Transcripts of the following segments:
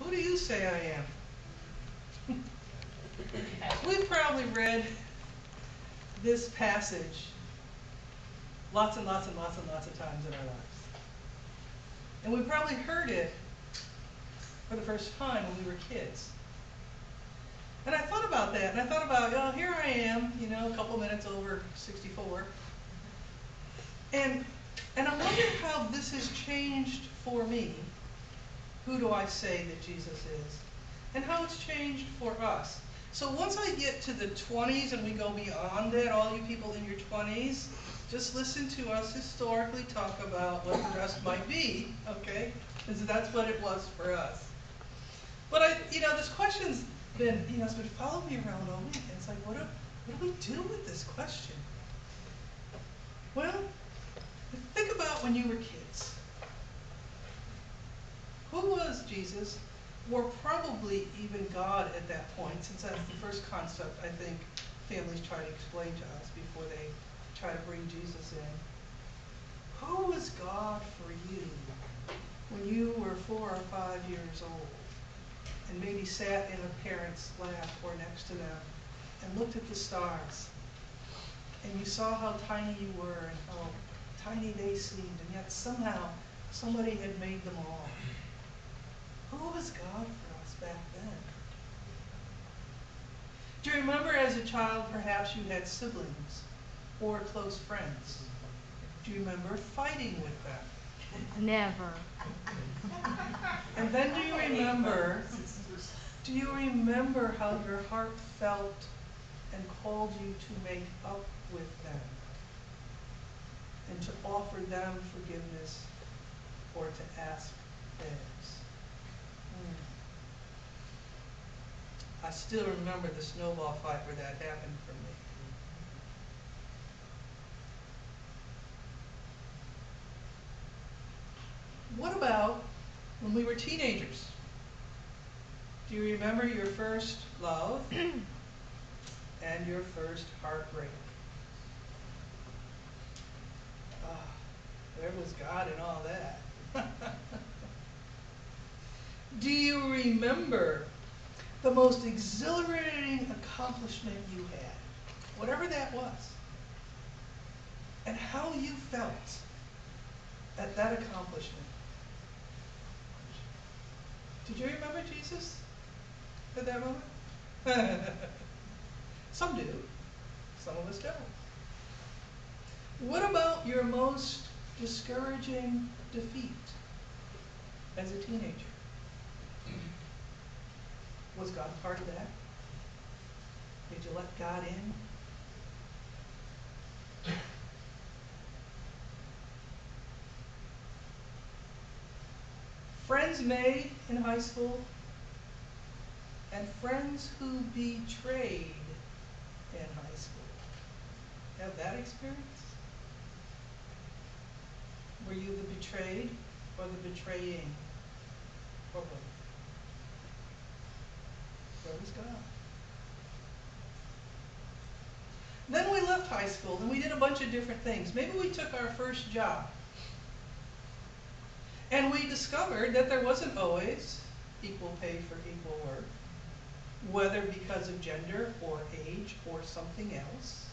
Who do you say I am? We've probably read this passage lots and lots and lots and lots of times in our lives. And we probably heard it for the first time when we were kids. And I thought about that, and I thought about, oh, here I am, a couple minutes over 64. And I wonder how this has changed for me. Who do I say that Jesus is? And how it's changed for us. So once I get to the 20s and we go beyond that, all you people in your 20s, just listen to us historically talk about what the rest might be, okay? Because that's what it was for us. But this question's been, it's been following me around all week. And it's like, what do we do with this question? Well, think about when you were kids. Who was Jesus, or probably even God at that point, since that's the first concept I think families try to explain to us before they try to bring Jesus in. Who was God for you when you were 4 or 5 years old and maybe sat in a parent's lap or next to them and looked at the stars and you saw how tiny you were and how tiny they seemed, and yet somehow somebody had made them all? Who was God for us back then? Do you remember as a child perhaps you had siblings or close friends? Do you remember fighting with them? Never. And then do you remember how your heart felt and called you to make up with them and to offer them forgiveness or to ask theirs? I still remember the snowball fight where that happened for me. What about when we were teenagers? Do you remember your first love and your first heartbreak? Where was God in all that? Do you remember the most exhilarating accomplishment you had, whatever that was, and how you felt at that accomplishment? Did you remember Jesus at that moment? Some do. Some of us don't. What about your most discouraging defeat as a teenager? Was God part of that? Did you let God in? Friends made in high school and friends who betrayed in high school. Have that experience? Were you the betrayed or the betraying? Or both? Where was God? Then we left high school and we did a bunch of different things. Maybe we took our first job. And we discovered that there wasn't always equal pay for equal work, whether because of gender or age or something else.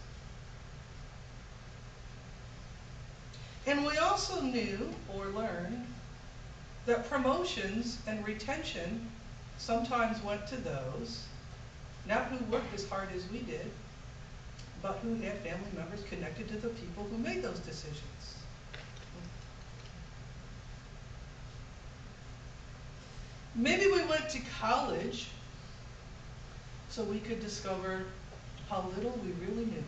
And we also knew or learned that promotions and retention sometimes went to those, not who worked as hard as we did, but who had family members connected to the people who made those decisions. Maybe we went to college so we could discover how little we really knew.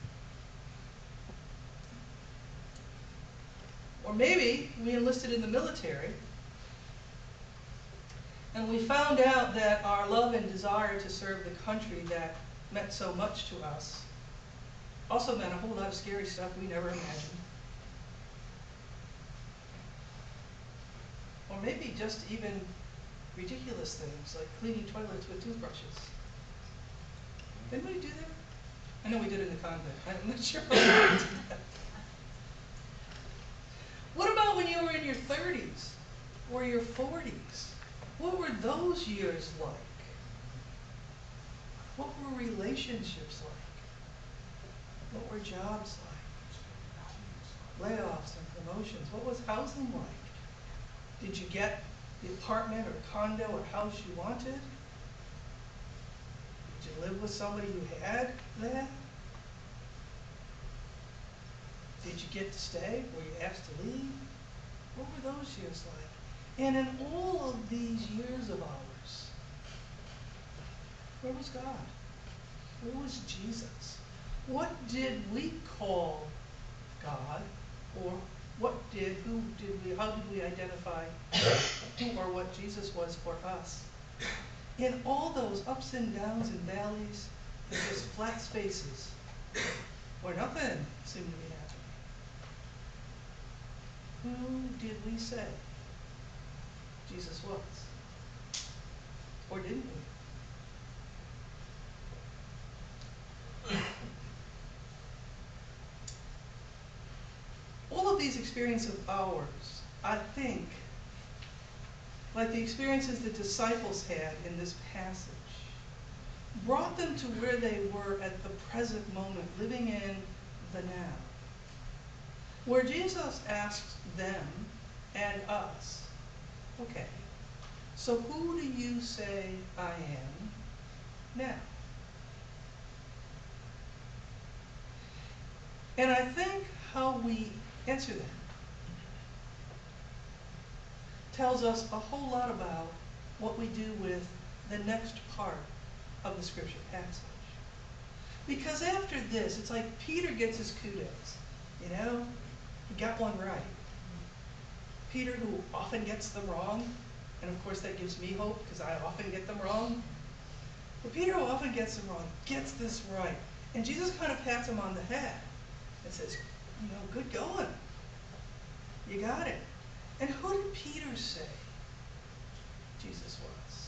Or maybe we enlisted in the military and we found out that our love and desire to serve the country that meant so much to us also meant a whole lot of scary stuff we never imagined. Or maybe just even ridiculous things like cleaning toilets with toothbrushes. Didn't we do that? I know we did it in the convent. I'm not sure what we did that. What about when you were in your 30s or your 40s? What were those years like? What were relationships like? What were jobs like? Layoffs and promotions. What was housing like? Did you get the apartment or condo or house you wanted? Did you live with somebody who had that? Did you get to stay? Were you asked to leave? What were those years like? And in all of these years of ours, where was God? Where was Jesus? What did we call God? Or how did we identify who or what Jesus was for us? In all those ups and downs and valleys and just flat spaces where nothing seemed to be happening, who did we say Jesus was? Or didn't we? All of these experiences of ours, I think, like the experiences the disciples had in this passage, brought them to where they were at the present moment, living in the now. Where Jesus asks them and us, okay, so who do you say I am now? And I think how we answer that tells us a whole lot about what we do with the next part of the scripture passage. Because after this, it's like Peter gets his kudos. You know, he got one right. Peter, who often gets them wrong, and of course that gives me hope because I often get them wrong. But Peter, who often gets them wrong, gets this right. And Jesus kind of pats him on the head and says, you know, good going. You got it. And who did Peter say Jesus was?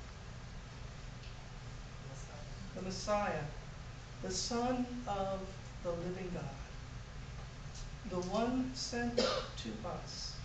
The Messiah, the Son of the living God, the one sent to us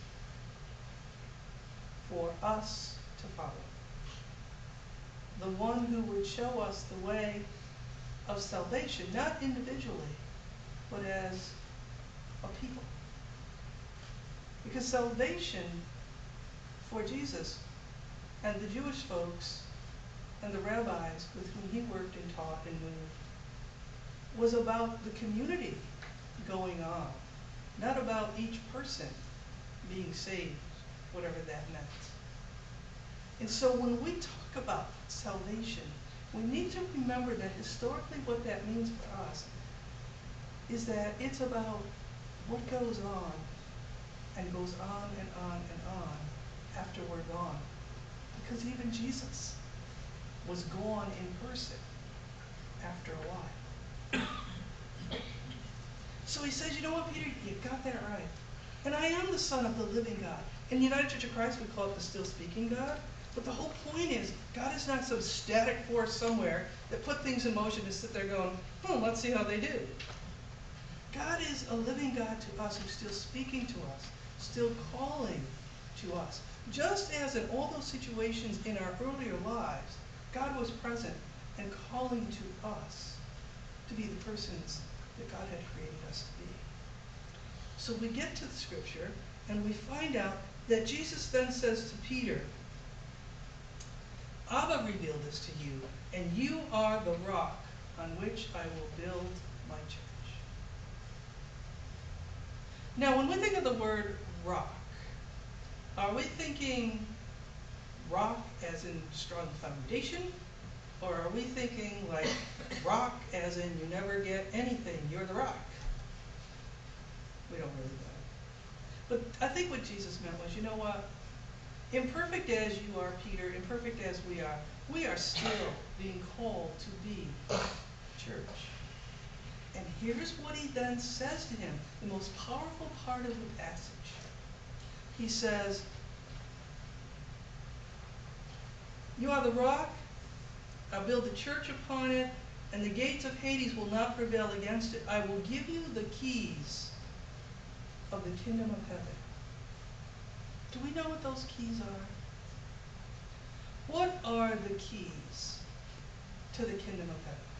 for us to follow, the one who would show us the way of salvation, not individually, but as a people. Because salvation for Jesus and the Jewish folks and the rabbis with whom he worked and taught and moved was about the community going on, not about each person being saved, whatever that meant. And so when we talk about salvation, we need to remember that historically what that means for us is that it's about what goes on and goes on and on and on after we're gone. Because even Jesus was gone in person after a while. So he says, you know what, Peter, you got that right. And I am the Son of the living God. In the United Church of Christ, we call it the still speaking God. But the whole point is, God is not some static force somewhere that put things in motion to sit there going, let's see how they do. God is a living God to us who's still speaking to us, still calling to us. Just as in all those situations in our earlier lives, God was present and calling to us to be the persons that God had created us to be. So we get to the scripture and we find out that Jesus then says to Peter, Abba revealed this to you, and you are the rock on which I will build my church. Now, when we think of the word rock, are we thinking rock as in strong foundation? Or are we thinking like rock as in you never get anything, you're the rock? We don't really know. But I think what Jesus meant was, you know what? Imperfect as you are, Peter, imperfect as we are still being called to be church. And here's what he then says to him, the most powerful part of the passage. He says, you are the rock, I'll build a church upon it, and the gates of Hades will not prevail against it. I will give you the keys of the kingdom of heaven. Do we know what those keys are? are the keys to the kingdom of heaven?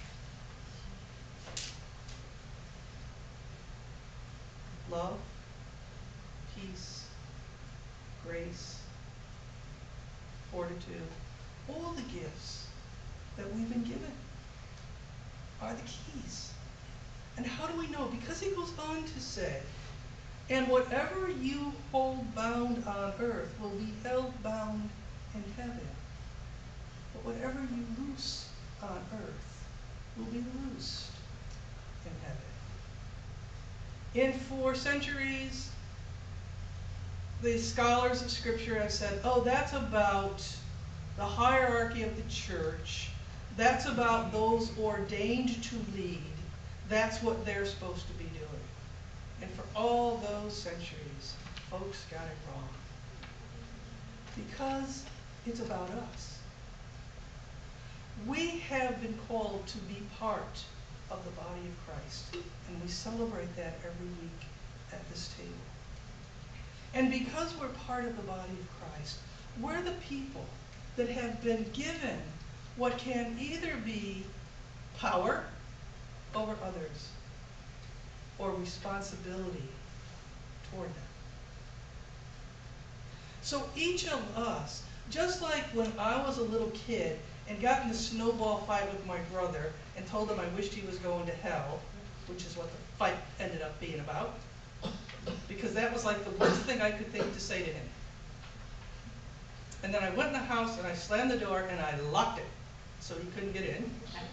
Love, peace, grace, fortitude, all the gifts that we've been given are the keys. And how do we know? Because he goes on to say, and whatever you hold bound on earth will be held bound in heaven. But whatever you loose on earth will be loosed in heaven. For centuries, the scholars of Scripture have said, oh, that's about the hierarchy of the church. That's about those ordained to lead. That's what they're supposed to be doing. And for all those centuries, folks got it wrong. Because it's about us. We have been called to be part of the body of Christ. And we celebrate that every week at this table. And because we're part of the body of Christ, we're the people that have been given what can either be power over others or responsibility toward them. So each of us, just like when I was a little kid and got in a snowball fight with my brother and told him I wished he was going to hell, which is what the fight ended up being about, because that was like the worst thing I could think to say to him. And then I went in the house and I slammed the door and I locked it so he couldn't get in.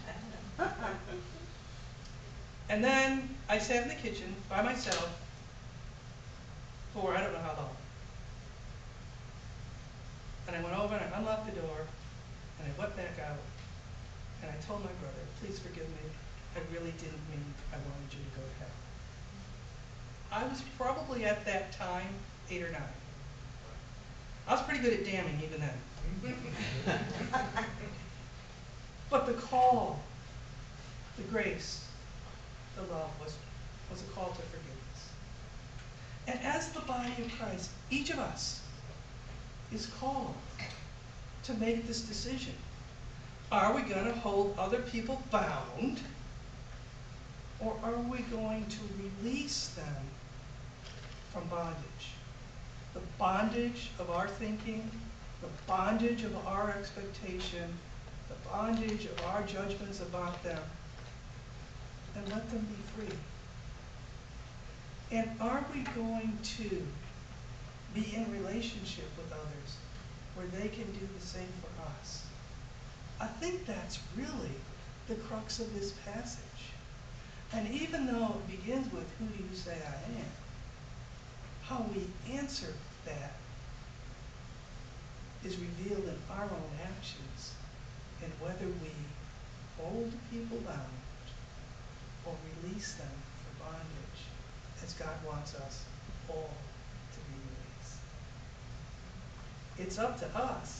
And then I sat in the kitchen by myself for I don't know how long. And I went over and I unlocked the door and I went back out and I told my brother, please forgive me. I really didn't mean I wanted you to go to hell. I was probably at that time 8 or 9. I was pretty good at damning even then. But the call, the grace, the love was a call to forgiveness. And as the body of Christ, each of us is called to make this decision. Are we going to hold other people bound, or are we going to release them from bondage? The bondage of our thinking, the bondage of our expectation, the bondage of our judgments about them, and let them be free. And are we going to be in relationship with others where they can do the same for us? I think that's really the crux of this passage. And even though it begins with, who do you say I am? How we answer that is revealed in our own actions and whether we hold people bound or release them from bondage as God wants us all to be released. It's up to us.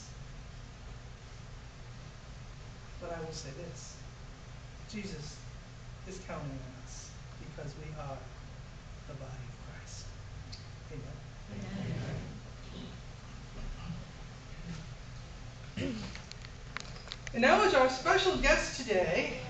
But I will say this, Jesus is counting on us because we are the body of Christ. Amen. Amen. And now is our special guest today,